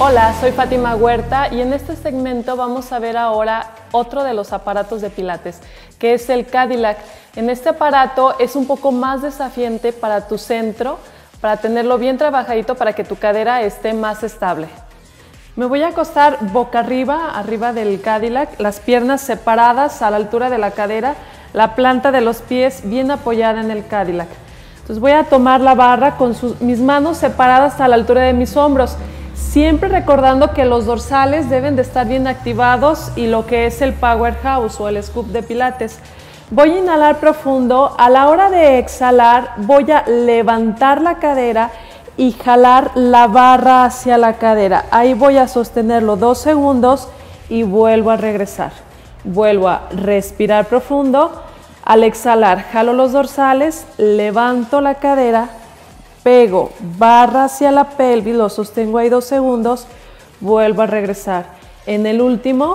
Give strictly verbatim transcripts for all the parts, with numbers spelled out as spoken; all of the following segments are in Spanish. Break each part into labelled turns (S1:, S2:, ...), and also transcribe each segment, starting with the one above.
S1: Hola, soy Fátima Huerta y en este segmento vamos a ver ahora otro de los aparatos de pilates, que es el Cadillac. En este aparato es un poco más desafiante para tu centro, para tenerlo bien trabajadito para que tu cadera esté más estable. Me voy a acostar boca arriba, arriba del Cadillac, las piernas separadas a la altura de la cadera, la planta de los pies bien apoyada en el Cadillac. Entonces voy a tomar la barra con sus, mis manos separadas a la altura de mis hombros, siempre recordando que los dorsales deben de estar bien activados y lo que es el powerhouse o el scoop de pilates. Voy a inhalar profundo, a la hora de exhalar voy a levantar la cadera y jalar la barra hacia la cadera. Ahí voy a sostenerlo dos segundos y vuelvo a regresar. Vuelvo a respirar profundo. Al exhalar, jalo los dorsales, levanto la cadera, pego barra hacia la pelvis, lo sostengo ahí dos segundos, vuelvo a regresar. En el último,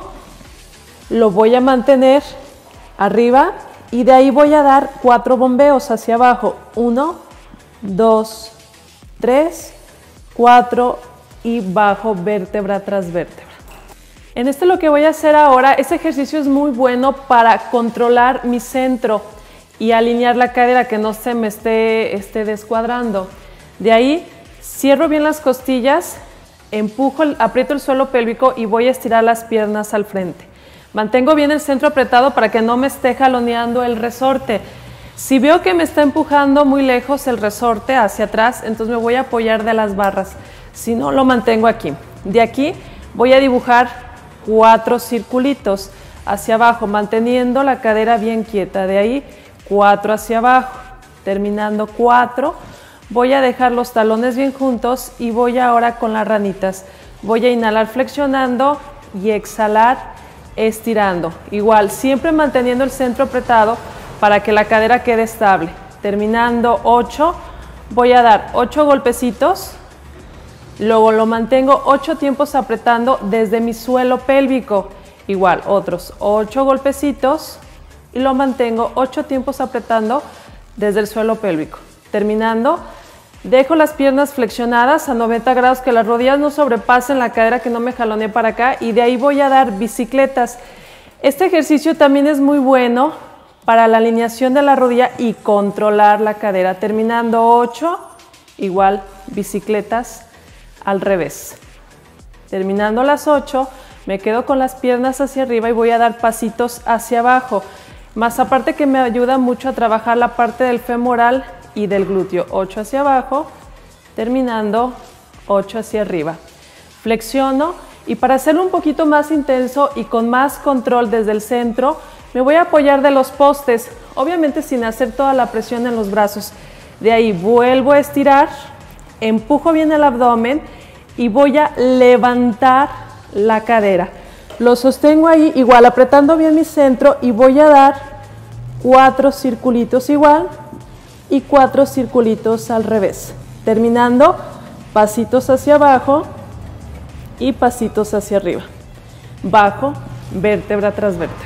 S1: lo voy a mantener arriba y de ahí voy a dar cuatro bombeos hacia abajo. Uno, dos, tres, cuatro y bajo vértebra tras vértebra. En este lo que voy a hacer ahora, este ejercicio es muy bueno para controlar mi centro y alinear la cadera, que no se me esté, esté descuadrando. De ahí cierro bien las costillas, empujo, aprieto el suelo pélvico y voy a estirar las piernas al frente. Mantengo bien el centro apretado para que no me esté jaloneando el resorte. Si veo que me está empujando muy lejos el resorte hacia atrás, entonces me voy a apoyar de las barras. Si no, lo mantengo aquí. De aquí voy a dibujar cuatro circulitos hacia abajo, manteniendo la cadera bien quieta. De ahí, cuatro hacia abajo, terminando cuatro. Voy a dejar los talones bien juntos y voy ahora con las ranitas. Voy a inhalar flexionando y exhalar estirando. Igual, siempre manteniendo el centro apretado para que la cadera quede estable. Terminando ocho, voy a dar ocho golpecitos. Luego lo mantengo ocho tiempos apretando desde mi suelo pélvico. Igual, otros ocho golpecitos y lo mantengo ocho tiempos apretando desde el suelo pélvico. Terminando, dejo las piernas flexionadas a noventa grados, que las rodillas no sobrepasen la cadera, que no me jalonee para acá, y de ahí voy a dar bicicletas. Este ejercicio también es muy bueno para la alineación de la rodilla y controlar la cadera. Terminando ocho, igual, bicicletas al revés. Terminando las ocho, me quedo con las piernas hacia arriba y voy a dar pasitos hacia abajo. Más aparte que me ayuda mucho a trabajar la parte del femoral y del glúteo. ocho hacia abajo, terminando ocho hacia arriba. Flexiono y para hacerlo un poquito más intenso y con más control desde el centro, me voy a apoyar de los postes, obviamente sin hacer toda la presión en los brazos. De ahí vuelvo a estirar, empujo bien el abdomen y voy a levantar la cadera. Lo sostengo ahí, igual apretando bien mi centro, y voy a dar cuatro circulitos igual y cuatro circulitos al revés. Terminando, pasitos hacia abajo y pasitos hacia arriba. Bajo, vértebra tras vértebra.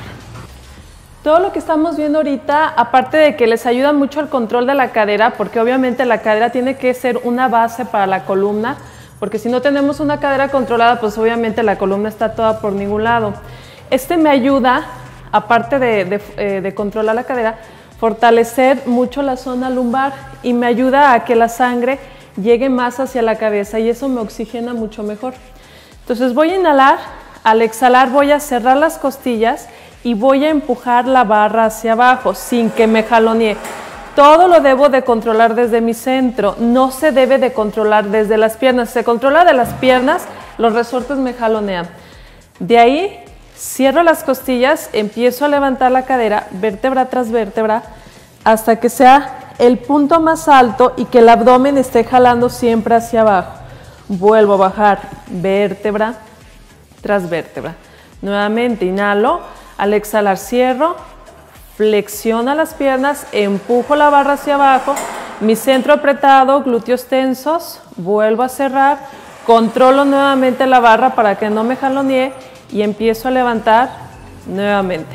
S1: Todo lo que estamos viendo ahorita, aparte de que les ayuda mucho al control de la cadera, porque obviamente la cadera tiene que ser una base para la columna, porque si no tenemos una cadera controlada, pues obviamente la columna está toda por ningún lado. Este me ayuda, aparte de, de, eh, de controlar la cadera, fortalecer mucho la zona lumbar y me ayuda a que la sangre llegue más hacia la cabeza y eso me oxigena mucho mejor. Entonces voy a inhalar, al exhalar voy a cerrar las costillas y voy a empujar la barra hacia abajo sin que me jalonee. Todo lo debo de controlar desde mi centro, no se debe de controlar desde las piernas. Si se controla de las piernas, los resortes me jalonean. De ahí cierro las costillas, empiezo a levantar la cadera, vértebra tras vértebra, hasta que sea el punto más alto y que el abdomen esté jalando siempre hacia abajo. Vuelvo a bajar, vértebra tras vértebra. Nuevamente inhalo. Al exhalar cierro, flexiono las piernas, empujo la barra hacia abajo, mi centro apretado, glúteos tensos, vuelvo a cerrar, controlo nuevamente la barra para que no me jalonee y empiezo a levantar nuevamente,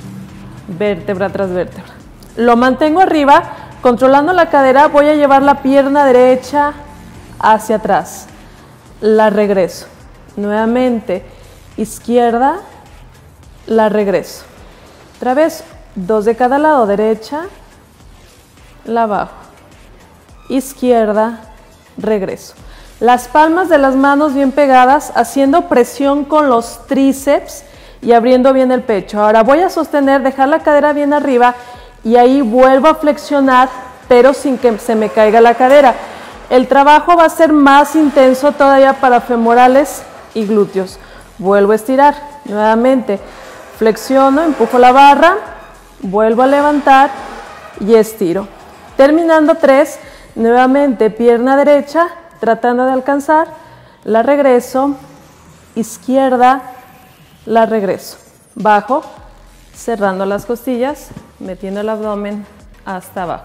S1: vértebra tras vértebra. Lo mantengo arriba, controlando la cadera, voy a llevar la pierna derecha hacia atrás, la regreso. nuevamente izquierda, la regreso. Otra vez, dos de cada lado, derecha, la bajo, izquierda, regreso. Las palmas de las manos bien pegadas, haciendo presión con los tríceps y abriendo bien el pecho. Ahora voy a sostener, dejar la cadera bien arriba y ahí vuelvo a flexionar, pero sin que se me caiga la cadera. El trabajo va a ser más intenso todavía para femorales y glúteos. Vuelvo a estirar, nuevamente flexiono, empujo la barra, vuelvo a levantar y estiro. Terminando tres, nuevamente pierna derecha, tratando de alcanzar, la regreso, izquierda, la regreso, bajo, cerrando las costillas, metiendo el abdomen hasta abajo.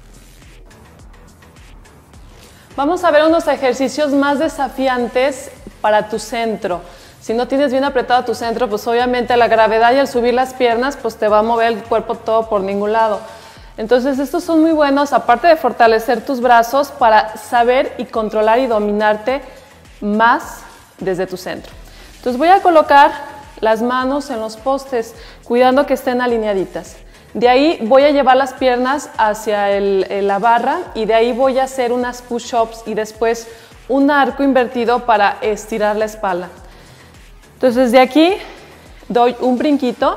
S1: Vamos a ver unos ejercicios más desafiantes para tu centro. Si no tienes bien apretado tu centro, pues obviamente la gravedad y el subir las piernas, pues te va a mover el cuerpo todo por ningún lado. Entonces estos son muy buenos, aparte de fortalecer tus brazos, para saber y controlar y dominarte más desde tu centro. Entonces voy a colocar las manos en los postes, cuidando que estén alineaditas. De ahí voy a llevar las piernas hacia el, la barra y de ahí voy a hacer unas push-ups y después un arco invertido para estirar la espalda. Entonces de aquí doy un brinquito,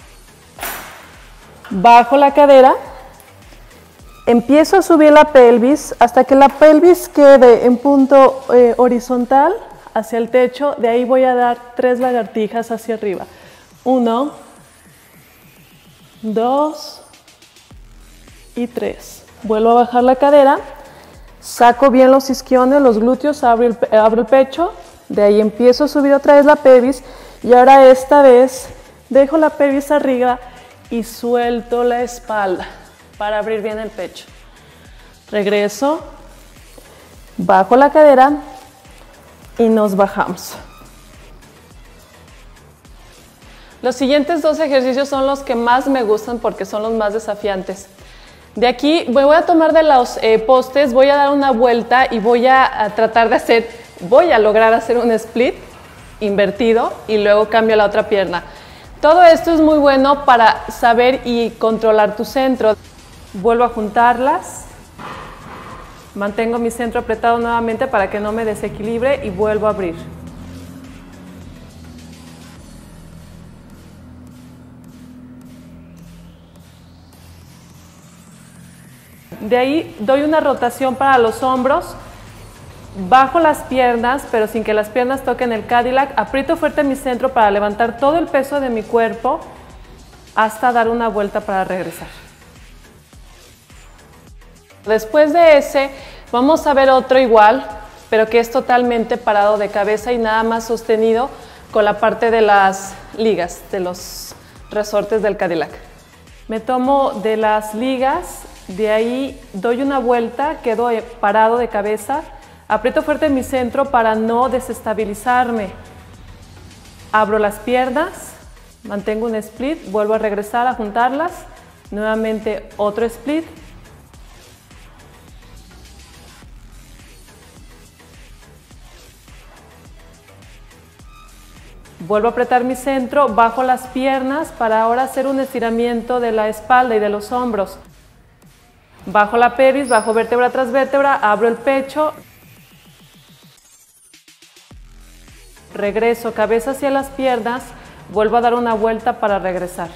S1: bajo la cadera, empiezo a subir la pelvis hasta que la pelvis quede en punto eh, horizontal hacia el techo. De ahí voy a dar tres lagartijas hacia arriba. Uno, dos y tres. Vuelvo a bajar la cadera, saco bien los isquiones, los glúteos, abro el, abro el pecho. De ahí empiezo a subir otra vez la pelvis y ahora esta vez dejo la pelvis arriba y suelto la espalda para abrir bien el pecho. Regreso, bajo la cadera y nos bajamos. Los siguientes dos ejercicios son los que más me gustan porque son los más desafiantes. De aquí voy a tomar de los eh, postes, voy a dar una vuelta y voy a, a tratar de hacer, voy a lograr hacer un split invertido y luego cambio la otra pierna. Todo esto es muy bueno para saber y controlar tu centro. Vuelvo a juntarlas, mantengo mi centro apretado nuevamente para que no me desequilibre y vuelvo a abrir. De ahí doy una rotación para los hombros, bajo las piernas, pero sin que las piernas toquen el Cadillac, aprieto fuerte mi centro para levantar todo el peso de mi cuerpo hasta dar una vuelta para regresar. Después de ese, vamos a ver otro igual, pero que es totalmente parado de cabeza y nada más sostenido con la parte de las ligas, de los resortes del Cadillac. Me tomo de las ligas, de ahí doy una vuelta, quedo parado de cabeza, aprieto fuerte mi centro para no desestabilizarme. Abro las piernas, mantengo un split, vuelvo a regresar a juntarlas, nuevamente otro split. Vuelvo a apretar mi centro, bajo las piernas para ahora hacer un estiramiento de la espalda y de los hombros. Bajo la pelvis, bajo vértebra tras vértebra, abro el pecho. Regreso cabeza hacia las piernas, vuelvo a dar una vuelta para regresar.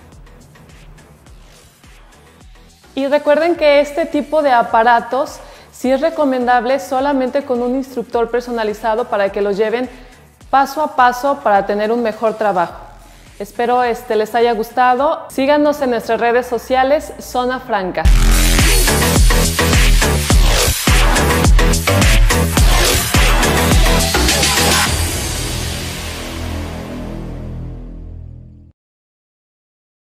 S1: Y recuerden que este tipo de aparatos sí es recomendable solamente con un instructor personalizado para que los lleven paso a paso para tener un mejor trabajo. Espero este les haya gustado. Síganos en nuestras redes sociales, Zona Franca.